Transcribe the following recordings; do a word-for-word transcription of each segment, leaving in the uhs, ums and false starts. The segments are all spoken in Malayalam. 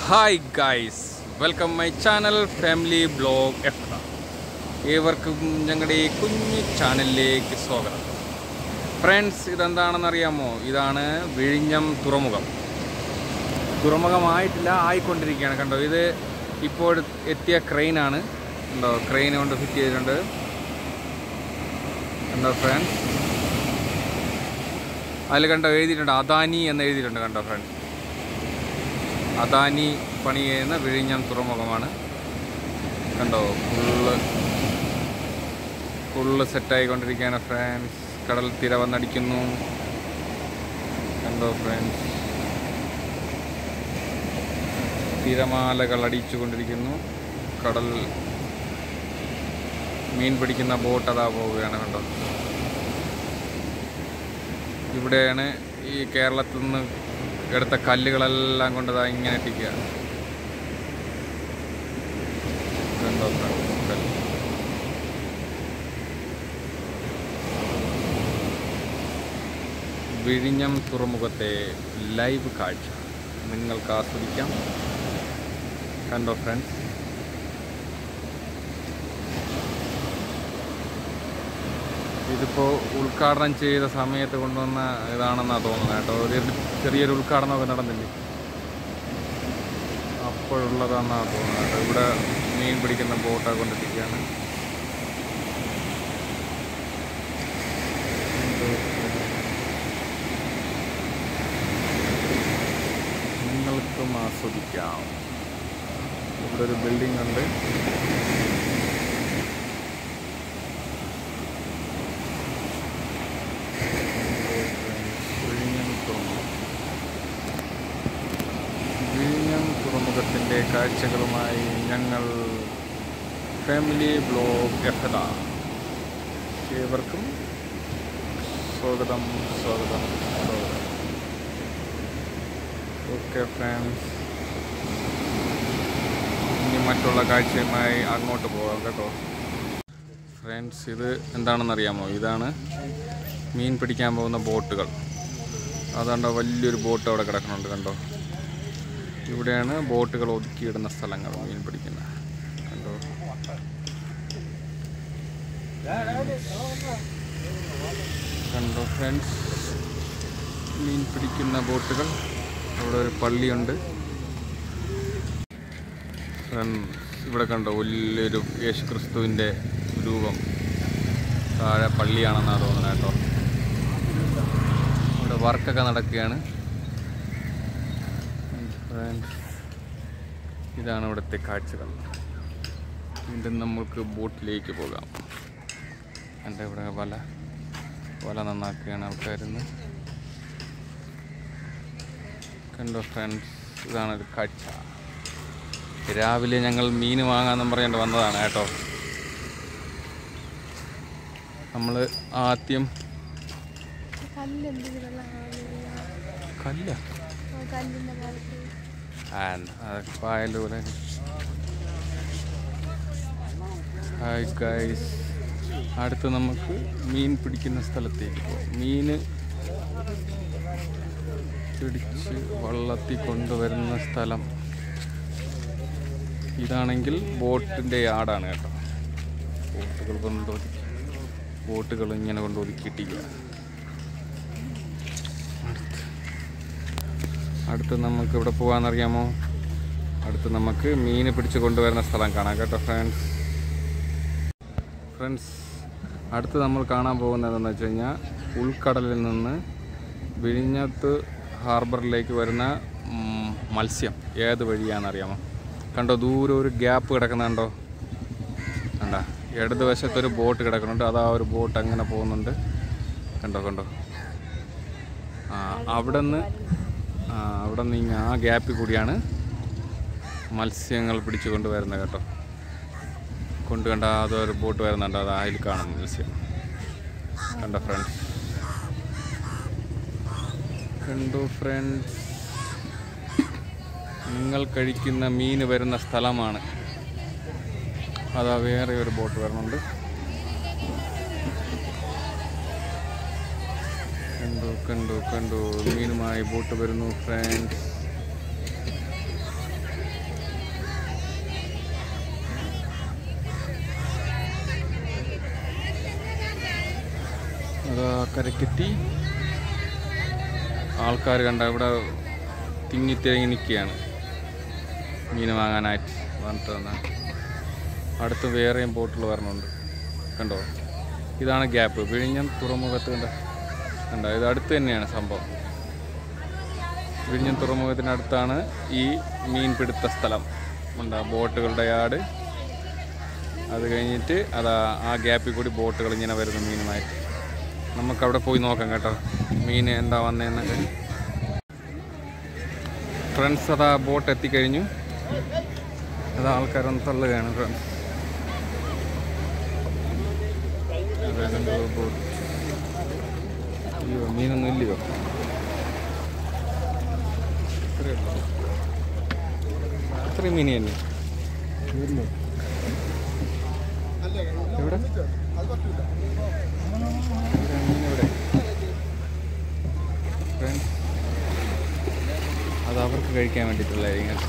Hi guys, welcome my channel family blog F. ഏവർക്കും ഞങ്ങളുടെ ഈ കുഞ്ഞു ചാനലിലേക്ക് സ്വാഗതം. ഫ്രണ്ട്സ്, ഇതെന്താണെന്നറിയാമോ? ഇതാണ് വിഴിഞ്ഞം തുറമുഖം. തുറമുഖമായിട്ടില്ല, ആയിക്കൊണ്ടിരിക്കുകയാണ്. കണ്ടോ, ഇത് ഇപ്പോൾ എത്തിയ ക്രെയിനാണ്. കണ്ടോ, ക്രെയിൻ കൊണ്ട് ഫിറ്റ് ചെയ്തിട്ടുണ്ട്. കണ്ടോ ഫ്രണ്ട്സ്, അതിൽ കണ്ടോ എഴുതിയിട്ടുണ്ട് അദാനി എന്ന് എഴുതിയിട്ടുണ്ട്. കണ്ടോ ഫ്രണ്ട്സ്, അദാനി പണി ചെയ്യുന്ന വിഴിഞ്ഞം തുറമുഖമാണ്. കണ്ടോ, ഫുള്ള് ഫുള്ള് സെറ്റായിക്കൊണ്ടിരിക്കുകയാണ് ഫ്രണ്ട്സ്. കടൽ തിര വന്നടിക്കുന്നു. കണ്ടോ ഫ്രണ്ട്സ്, തിരമാലകൾ അടിച്ചുകൊണ്ടിരിക്കുന്നു. കടൽ മീൻ പിടിക്കുന്ന ബോട്ട് അതാ പോവുകയാണ്. കണ്ടോ, ഇവിടെയാണ് ഈ കേരളത്തിൽ നിന്ന് എടുത്ത കല്ലുകളെല്ലാം കൊണ്ടതാ ഇങ്ങനെ ഇട്ടിക്കുക. കണ്ടോ ഫ്രണ്ട്സ്, വിഴിഞ്ഞം തുറമുഖത്തെ ലൈവ് കാഴ്ച നിങ്ങൾക്ക് ആസ്വദിക്കാം. കണ്ടോ ഫ്രണ്ട്സ്, ഇതിപ്പോൾ ഉദ്ഘാടനം ചെയ്ത സമയത്ത് കൊണ്ടുവന്ന ഇതാണെന്നാണ് തോന്നുന്നത് കേട്ടോ. ഒരു ചെറിയൊരു ഉദ്ഘാടനമൊക്കെ നടന്നില്ലേ, അപ്പോഴുള്ളതാണെന്നാണ് തോന്നുന്നത് കേട്ടോ. ഇവിടെ മീൻ പിടിക്കുന്ന ബോട്ടൊക്കെ കൊണ്ടിരിക്കുകയാണ്. നിങ്ങൾക്കും ആസ്വദിക്കാം. ഇവിടെ ഒരു ബിൽഡിംഗ് ഉണ്ട്. വിഴിഞ്ഞം തുറമുഖത്തിൻ്റെ കാഴ്ചകളുമായി ഞങ്ങൾ ഫാമിലി ബ്ലോഗ് എഫ്. ഏവർക്കും സ്വാഗതം സ്വാഗതം സ്വാഗതം. ഓക്കെ ഫ്രണ്ട്സ്, ഇനി മറ്റുള്ള കാഴ്ചയുമായി അങ്ങോട്ട് പോകാം കേട്ടോ. ഫ്രണ്ട്സ്, ഇത് എന്താണെന്നറിയാമോ? ഇതാണ് മീൻ പിടിക്കാൻ പോകുന്ന ബോട്ടുകൾ. അതുകൊണ്ടോ വലിയൊരു ബോട്ട് അവിടെ കിടക്കുന്നുണ്ട്. കണ്ടോ, ഇവിടെയാണ് ബോട്ടുകൾ ഒതുക്കിയിടുന്ന സ്ഥലങ്ങൾ, മീൻ പിടിക്കുന്ന. കണ്ടോ, കണ്ടോ ഫ്രണ്ട്സ്, മീൻ പിടിക്കുന്ന ബോട്ടുകൾ. അവിടെ ഒരു പള്ളിയുണ്ട്. ഇവിടെ കണ്ടോ വലിയൊരു യേശു ക്രിസ്തുവിൻ്റെ രൂപം. താഴെ പള്ളിയാണെന്നാണ് തോന്നുന്നത് കേട്ടോ. ഇവിടെ വർക്കൊക്കെ നടക്കുകയാണ്. ഇതാണ് ഇവിടുത്തെ കാഴ്ചകൾ. വീണ്ടും നമുക്ക് ബോട്ടിലേക്ക് പോകാം. എൻ്റെ ഇവിടെ വല വല നന്നാക്കുകയാണ് ആൾക്കാരിന്ന്. കണ്ടോ ഫ്രണ്ട്സ്, ഇതാണൊരു കാഴ്ച. രാവിലെ ഞങ്ങൾ മീൻ വാങ്ങാമെന്നും പറഞ്ഞുകൊണ്ട് വന്നതാണ് കേട്ടോ. നമ്മൾ ആദ്യം കല്ല പായലൂടെ. ഹായ് ഗൈസ്, അടുത്ത് നമുക്ക് മീൻ പിടിക്കുന്ന സ്ഥലത്തേക്ക് പോകാം. മീൻ പിടിച്ച് വള്ളത്തിൽ കൊണ്ടുവരുന്ന സ്ഥലം ഇതാണെങ്കിൽ ബോട്ടിൻ്റെ യാർഡാണ് കേട്ടോ. ബോട്ടുകൾ കൊണ്ട് ബോട്ടുകൾ ഇങ്ങനെ കൊണ്ട് ഒതുക്കിയിട്ടില്ല. അടുത്ത് നമുക്ക് ഇവിടെ പോകാമെന്നറിയാമോ? അടുത്ത് നമുക്ക് മീൻ പിടിച്ച് കൊണ്ടുവരുന്ന സ്ഥലം കാണാം കേട്ടോ ഫ്രണ്ട്സ്. ഫ്രണ്ട്സ്, അടുത്ത് നമ്മൾ കാണാൻ പോകുന്നതെന്ന് വെച്ച് കഴിഞ്ഞാൽ ഉൾക്കടലിൽ നിന്ന് വിഴിഞ്ഞത്ത് ഹാർബറിലേക്ക് വരുന്ന മത്സ്യം ഏത് വഴിയാണെന്നറിയാമോ? കണ്ടോ, ദൂരെ ഒരു ഗ്യാപ്പ് കിടക്കുന്നുണ്ടോ? കണ്ടോ, ഇടതുവശത്തൊരു ബോട്ട് കിടക്കുന്നുണ്ട്. അതാ ഒരു ബോട്ട് അങ്ങനെ പോകുന്നുണ്ട്. കണ്ടോ കണ്ടോ ആ അവിടെ നിന്ന് ആ അവിടെ നിന്ന് ആ ഗ്യാപ്പിൽ കൂടിയാണ് മത്സ്യങ്ങൾ പിടിച്ചു കൊണ്ടുവരുന്നത് കേട്ടോ. കൊണ്ട് കണ്ട അതൊരു ബോട്ട് വരുന്നുണ്ട്. അത് അതിൽ കാണും മത്സ്യം. കണ്ടോ ഫ്രണ്ട്സ്, കണ്ടോ ഫ്രണ്ട്സ്, നിങ്ങൾ കഴിക്കുന്ന മീൻ വരുന്ന സ്ഥലമാണ്. അതാ വേറെ ഒരു ബോട്ട് വരുന്നുണ്ട്. കണ്ടു കണ്ടു കണ്ടു മീനുമായി ബോട്ട് വരുന്നു ഫ്രണ്ട്സ്. കരക്കെത്തി ആൾക്കാർ കണ്ട ഇവിടെ തിങ്ങിത്തിരങ്ങി നിൽക്കുകയാണ് മീൻ വാങ്ങാനായിട്ട് വന്നിട്ട് വന്നാൽ. അടുത്ത് വേറെയും ബോട്ടുകൾ വരണുണ്ട് കണ്ടോ. ഇതാണ് ഗ്യാപ്പ്, വിഴിഞ്ഞം തുറമുഖത്ത് കണ്ട കണ്ടോ. ഇത് അടുത്ത് തന്നെയാണ് സംഭവം. വിഴിഞ്ഞം തുറമുഖത്തിനടുത്താണ് ഈ മീൻപിടുത്ത സ്ഥലം ഉണ്ട്, ബോട്ടുകളുടെ യാർഡ്. അത് കഴിഞ്ഞിട്ട് അതാ ആ ഗ്യാപ്പിൽ കൂടി ബോട്ടുകൾ ഇങ്ങനെ വരുന്നു മീനുമായിട്ട്. നമുക്കവിടെ പോയി നോക്കാം കേട്ടോ മീൻ എന്താ വന്നതെന്നൊക്കെ. ഫ്രണ്ട്സ് അതാ ബോട്ട് എത്തിക്കഴിഞ്ഞു. അതാ ആൾക്കാരൊന്ന് തള്ളുകയാണ് ഫ്രണ്ട്സ്. ബോട്ട് അയ്യോ മീനൊന്നും ഇല്ലയോ. അത്രയും മീൻ തന്നെ എവിടെ മീനെവിടെ. ഫ്രണ്ട്സ് അത് അവർക്ക് കഴിക്കാൻ വേണ്ടിയിട്ടുള്ളതായിരിക്കും.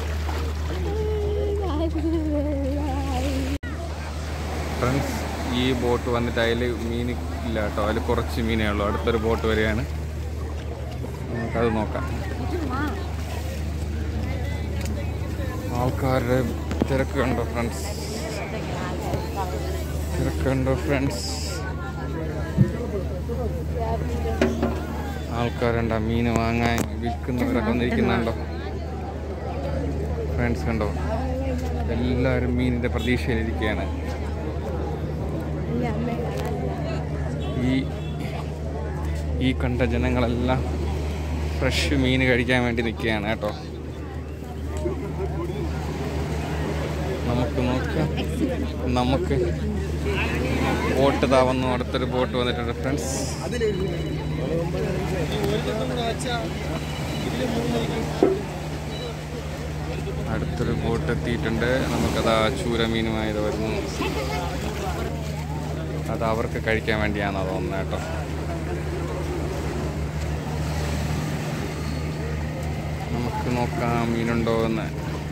ഫ്രണ്ട്സ് ഈ ബോട്ട് വന്നിട്ട് അതിൽ മീൻ ഇല്ല കേട്ടോ, അതിൽ കുറച്ച് മീനേ ഉള്ളൂ. അടുത്തൊരു ബോട്ട് വരികയാണ്, നമുക്കത് നോക്കാം. ആൾക്കാരുടെ തിരക്ക് കണ്ടോ ഫ്രണ്ട്സ്, തിരക്ക് കണ്ടോ ഫ്രണ്ട്സ്. ആൾക്കാരുണ്ടോ മീൻ വാങ്ങാൻ വിൽക്കുന്നവരൊക്കെ വന്നിരിക്കുന്നുണ്ടോ ഫ്രണ്ട്സ്. കണ്ടോ എല്ലാവരും മീനിൻ്റെ പ്രതീക്ഷയിലിരിക്കുകയാണ്. ഈ ഈ കണ്ട ജനങ്ങളെല്ലാം ഫ്രഷ് മീൻ കഴിക്കാൻ വേണ്ടി നിൽക്കുകയാണ് കേട്ടോ. നമുക്ക് നോക്കാം, നമുക്ക് ബോട്ട് താവുന്നു. അടുത്തൊരു ബോട്ട് വന്നിട്ടുണ്ട് ഫ്രണ്ട്സ്. അടുത്തൊരു ബോട്ട് എത്തിയിട്ടുണ്ട്. നമുക്കതാ ചൂരമീനുമായത് വരുന്നു. അത് അവർക്ക് കഴിക്കാൻ വേണ്ടിയാണെന്ന് തോന്നുന്നത് കേട്ടോ. നമുക്ക് നോക്കാം മീനുണ്ടോ എന്ന്.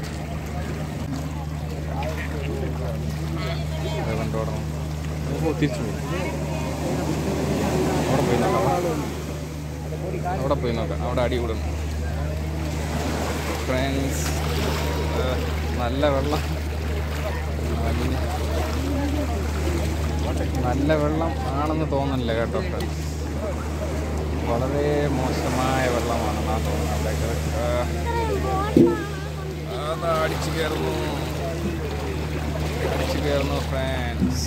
കൊണ്ടോടണം, തിരിച്ചു പോകും. അവിടെ പോയി നോക്കാം, അവിടെ പോയി നോക്കാം. അവിടെ അടി കൂടണം ഫ്രണ്ട്സ്. നല്ല വെള്ളം, നല്ല വെള്ളം ആണെന്ന് തോന്നുന്നില്ല കേട്ടോ ഫ്രണ്ട്സ്. വളരെ മോശമായ വെള്ളമാണെന്നാണ് തോന്നുന്നത്. അവിടെയൊക്കെ അതാ അടിച്ചു കയറുന്നു, അടിച്ചു കയറുന്നു ഫ്രണ്ട്സ്.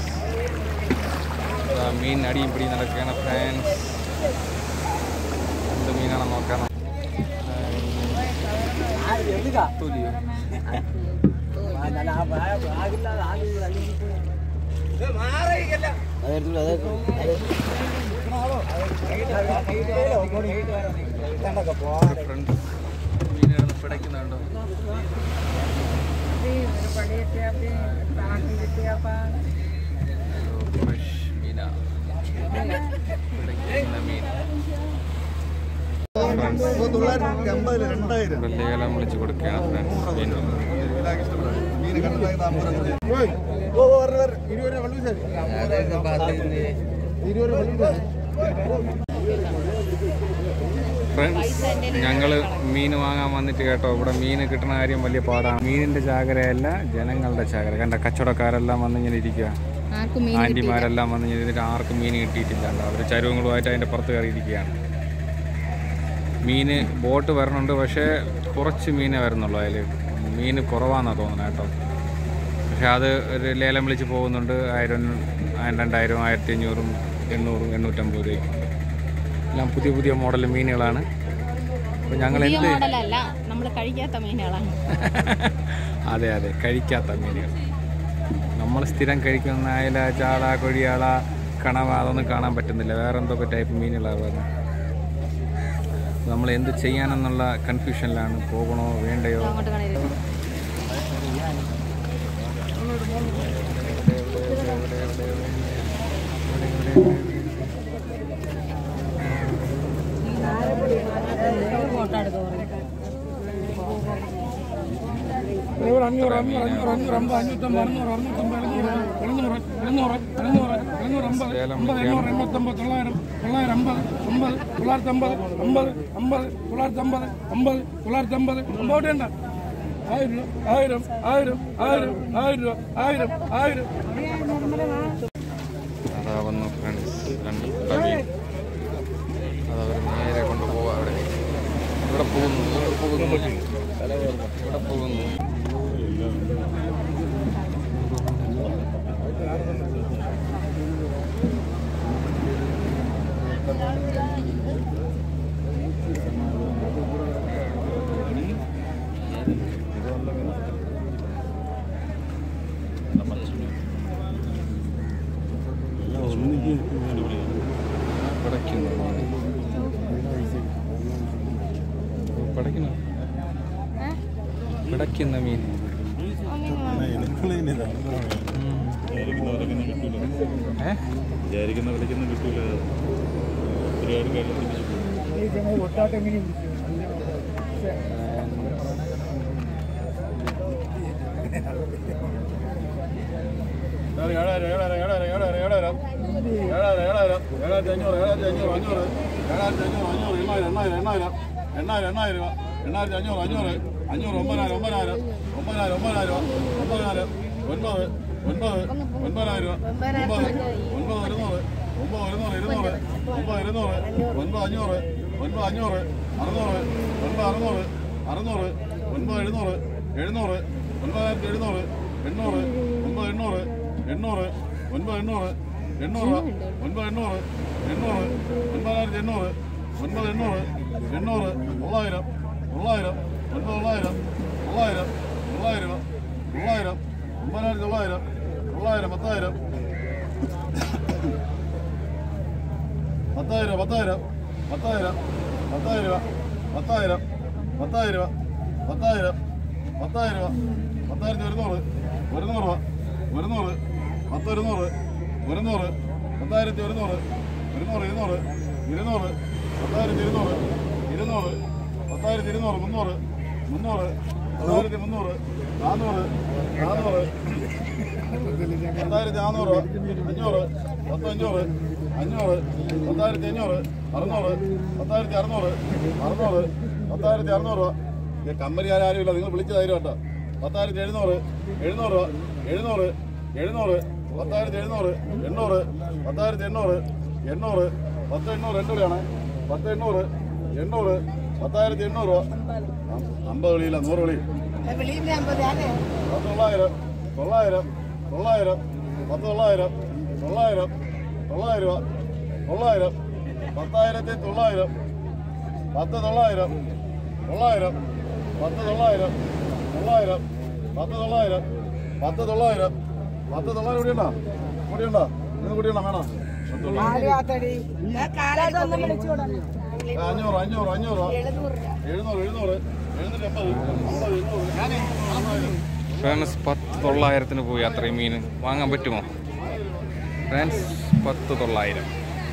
മീൻ അടിയും പിടി നടക്കുകയാണ് ഫ്രണ്ട്സ്. എന്ത് മീനാണ് നോക്കണം. തുലിയോ ഫ്രണ്ട്സ് മീനുകൾ പിടയ്ക്കുന്നുണ്ടോ. ഫ്രഷ് മീനാ, പിടയ്ക്കുന്ന മീൻ. ലേലം വിളിച്ച് കൊടുക്കുകയാണ് ഫ്രണ്ട്സ് മീൻ. ഫ്രണ്ട്സ് ഞങ്ങൾ മീൻ വാങ്ങാൻ വന്നിട്ട് കേട്ടോ, ഇവിടെ മീൻ കിട്ടുന്ന കാര്യം വലിയ പാടാണ്. മീനിൻ്റെ ചാകരയല്ല, ജനങ്ങളുടെ ചാകര. കണ്ട കച്ചവടക്കാരെല്ലാം വന്നിങ്ങനെ ഇരിക്കുക, ആൻറ്റിമാരെല്ലാം വന്നിങ്ങനെ ഇരുന്നിട്ട് ആർക്കും മീൻ കിട്ടിയിട്ടില്ല. അവർ ചരുവങ്ങളുമായിട്ട് അതിൻ്റെ പുറത്ത് കയറിയിരിക്കുകയാണ്. മീൻ ബോട്ട് വരണുണ്ട്, പക്ഷേ കുറച്ച് മീനേ വരുന്നുള്ളൂ. അതിൽ മീൻ കുറവാണെന്നാണ് തോന്നുന്നത് കേട്ടോ. പക്ഷേ അത് ഒരു ലേലം വിളിച്ച് പോകുന്നുണ്ട്. ആയിരം, രണ്ടായിരം, ആയിരത്തി അഞ്ഞൂറും എണ്ണൂറും എണ്ണൂറ്റമ്പത് രൂപയ്ക്ക് എല്ലാം പുതിയ പുതിയ മോഡൽ മീനുകളാണ്. അപ്പോൾ ഞങ്ങൾ എന്ത് അതെ അതെ കഴിക്കാത്ത മീനുകൾ. നമ്മൾ സ്ഥിരം കഴിക്കുന്ന അയല, ചാള, കൊഴിയാള, കണവ അതൊന്നും കാണാൻ പറ്റുന്നില്ല. വേറെ എന്തൊക്കെ ടൈപ്പ് മീനുകളാണ് പറഞ്ഞത്. നമ്മൾ എന്ത് ചെയ്യാനെന്നുള്ള കൺഫ്യൂഷനിലാണ്. പോകണോ വേണ്ടയോ. അഞ്ഞൂറ് അഞ്ഞൂറ് അഞ്ഞൂറ് അഞ്ഞൂറ് അഞ്ഞൂറ് അമ്പത് അഞ്ഞൂറ്റമ്പത് അറുന്നൂറ് അറുന്നൂറ്റമ്പത് എഴുന്നൂറ് എഴുന്നൂറ് എഴുന്നൂറ് എഴുന്നൂറ് ലേലം വിളിക്കുകയാണ്. ആയിരം ആയിരം ആയിരം ആയിരം രൂപ ആയിരം ആയിരം. അതാ വന്നു ഫ്രണ്ട്സ്, രണ്ട് കുട്ടമീൻ. അതവർ നേരെ കൊണ്ടുപോവുക. അവിടെ ഇവിടെ പോകുന്നു, ഇവിടെ പോകുന്നു, ഇവിടെ പോകുന്നു. പിടയ്ക്കുന്നു പിടയ്ക്കുന്ന മീൻ. വിചാരിക്കുന്ന വിളിക്കുന്ന കിട്ടൂല. ഏഴായിരം ഏഴായിരം ഏഴായിരം ഏഴായിരം ഏഴായിരം ഏഴായിരം ഏഴായിരം ഏഴായിരത്തി അഞ്ഞൂറ് ഏഴായിരത്തി അഞ്ഞൂറ് അഞ്ഞൂറ് ഏഴായിരത്തി അഞ്ഞൂറ് അഞ്ഞൂറ് എണ്ണായിരം എണ്ണായിരം എണ്ണായിരം എണ്ണായിരം എണ്ണായിരം രൂപ എണ്ണായിരത്തി അഞ്ഞൂറ് അഞ്ഞൂറ് അഞ്ഞൂറ് ഒമ്പതിനായിരം ഒമ്പതിനായിരം ഒമ്പതിനായിരം ഒമ്പതിനായിരം ഒമ്പതിനായിരം ഒൻപത് ഒൻപത് ഒൻപതിനായിരം രൂപ ഒമ്പത് ഒൻപത് ഒരുന്നൂറ് ഒമ്പത് ഒരുന്നൂറ് ഇരുന്നൂറ് ഒമ്പത് ഇരുന്നൂറ് ഒൻപത് അഞ്ഞൂറ് ഒൻപത് അഞ്ഞൂറ് അറുന്നൂറ് ഒൻപത് അറുന്നൂറ് അറുന്നൂറ് ഒൻപത് എഴുന്നൂറ് എഴുന്നൂറ് ഒൻപതിനായിരത്തി എഴുന്നൂറ് എണ്ണൂറ് ഒൻപത് എണ്ണൂറ് എണ്ണൂറ് ഒൻപത് എണ്ണൂറ് എണ്ണൂറ് ഒൻപത് എണ്ണൂറ് എണ്ണൂറ് ഒൻപതിനായിരത്തി എണ്ണൂറ് ഒൻപത് എണ്ണൂറ് എണ്ണൂറ് തൊള്ളായിരം തൊള്ളായിരം ഒൻപത് തൊള്ളായിരം തൊള്ളായിരം തൊള്ളായിരം തൊള്ളായിരം ഒമ്പതിനായിരത്തി തൊള്ളായിരം തൊള്ളായിരം പത്തായിരം പത്തായിരം പത്തായിരം പത്തായിരം പത്തായിരം രൂപ പത്തായിരം പത്തായിരം രൂപ പത്തായിരം പത്തായിരം രൂപ പത്തായിരത്തി ഒരുന്നൂറ് ഒരുന്നൂറ് രൂപ ഒരുന്നൂറ് പത്ത് ഒരുന്നൂറ് ഒരുന്നൂറ് പത്തായിരത്തി ഒരുന്നൂറ് ഒരുന്നൂറ് ഇരുന്നൂറ് ഇരുന്നൂറ് പത്തായിരത്തി ഇരുന്നൂറ് ഇരുന്നൂറ് പത്തായിരത്തി ഇരുന്നൂറ് മുന്നൂറ് മുന്നൂറ് പത്തായിരത്തി മുന്നൂറ് നാന്നൂറ് നാന്നൂറ് പത്തായിരത്തി നാന്നൂറ് അഞ്ഞൂറ് പത്തഞ്ഞൂറ് അഞ്ഞൂറ് പത്തായിരത്തി അഞ്ഞൂറ് അറുന്നൂറ് പത്തായിരത്തി അറുന്നൂറ് അറുന്നൂറ് പത്തായിരത്തി അറുന്നൂറ് രൂപ. കമ്പനി ആരുമില്ല, നിങ്ങൾ വിളിച്ചു തരും കേട്ടോ. പത്തായിരത്തി എഴുന്നൂറ് എഴുന്നൂറ് രൂപ എഴുന്നൂറ് എഴുന്നൂറ് പത്തായിരത്തി എഴുന്നൂറ് എണ്ണൂറ് പത്തായിരത്തി എണ്ണൂറ് എണ്ണൂറ് പത്ത് എണ്ണൂറ് രണ്ട് വിളിയാണ്. പത്ത് എണ്ണൂറ് എണ്ണൂറ് പത്തായിരത്തി എണ്ണൂറ് രൂപ. അമ്പത് വിളിയില്ല, നൂറ് വിളി. പത്ത് തൊള്ളായിരം തൊള്ളായിരം തൊള്ളായിരം പത്ത് തൊള്ളായിരം തൊള്ളായിരം തൊള്ളായിരം രൂപ തൊള്ളായിരം പത്തായിരത്തി തൊള്ളായിരം പത്ത് തൊള്ളായിരം തൊള്ളായിരം പത്ത് തൊള്ളായിരം തൊള്ളായിരം പത്ത് തൊള്ളായിരം പത്ത് തൊള്ളായിരം പത്ത് തൊള്ളായിരം കൂടിയുണ്ടോ കൂടിയുണ്ടോ ഇന്ന് കൂടിയുണ്ടോ വേണം? അഞ്ഞൂറ് അഞ്ഞൂറ് അഞ്ഞൂറ് എഴുന്നൂറ് എഴുന്നൂറ് എഴുന്നൂറ്റി അമ്പത് അമ്പത് എണ്ണൂറ്. ഫ്രണ്ട്സ്, പത്ത് തൊള്ളായിരത്തിന് പോയി. അത്രയും മീൻ വാങ്ങാൻ പറ്റുമോ ഫ്രണ്ട്സ്? പത്ത് തൊള്ളായിരം.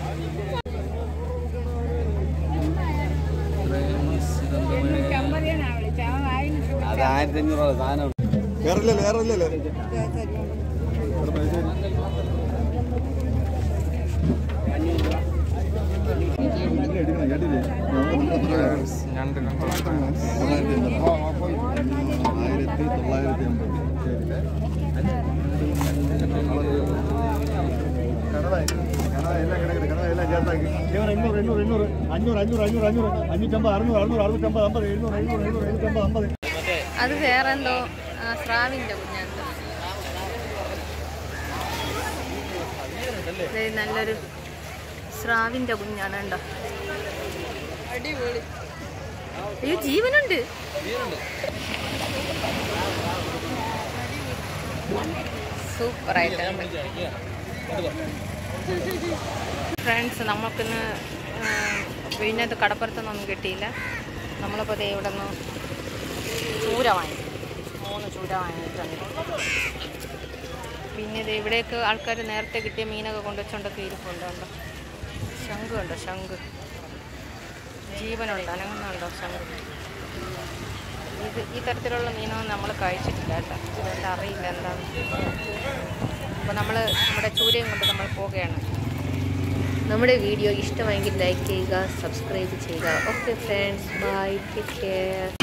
അത് ആയിരത്തി അഞ്ഞൂറ് രൂപ സാധനം വേറില്ലല്ലോ വേറില്ലല്ലോ. ഞണ്ട് ആയിരത്തി തൊള്ളായിരത്തി അമ്പത്. എണ്ണൂറ് എണ്ണൂറ് എണ്ണൂറ് അഞ്ഞൂറ് അഞ്ഞൂറ് അഞ്ഞൂറ് അഞ്ഞൂറ് അഞ്ഞൂറ്റമ്പത് അറുന്നൂറ് അറുന്നൂറ് അറുന്നൂറ്റമ്പത് അമ്പത് എഴുന്നൂറ് എഴുന്നൂറ് എഴുന്നൂറ് എഴുന്നൂറ്റമ്പത് അമ്പത്. അത് വേറെന്തോ സ്രാവിൻ്റെ കുഞ്ഞാന്തോ. നല്ലൊരു സ്രാവിൻ്റെ കുഞ്ഞാണ് കേട്ടോ. അടിപൊളി. അയ്യോ, ജീവനുണ്ട്. സൂപ്പറായിട്ട് ഫ്രണ്ട്സ്. നമുക്കിന്ന് വിഴിഞ്ഞത്ത് കടപ്പുറത്തൊന്നും കിട്ടിയില്ല. നമ്മളിപ്പോൾ ദേ ഇവിടെ നിന്ന് ചൂര വാങ്ങി, മൂന്ന് ചൂര വാങ്ങിയിട്ടുണ്ട്. പിന്നെ ഇത് ഇവിടേക്ക് ആൾക്കാർ നേരത്തെ കിട്ടിയ മീനൊക്കെ കൊണ്ടുവച്ചുകൊണ്ടൊക്കെ ഇരിപ്പുണ്ട്. കണ്ടോ, ശംഖ് കണ്ടോ, ശംഖ് ജീവനുണ്ട്, അനങ്ങുന്നുണ്ടോ ശംഖ്. ഇത് ഈ തരത്തിലുള്ള മീനൊന്നും നമ്മൾ കഴിച്ചിട്ടില്ല കേട്ടോ. അതുകൊണ്ട് അറിയില്ല എന്താണ്. അപ്പോൾ നമ്മൾ നമ്മുടെ ചൂരയും കൊണ്ട് നമ്മൾ പോവുകയാണ്. നമ്മുടെ വീഡിയോ ഇഷ്ടമായെങ്കിൽ ലൈക്ക് ചെയ്യുക, സബ്സ്ക്രൈബ് ചെയ്യുക. Okay friends, bye, take care.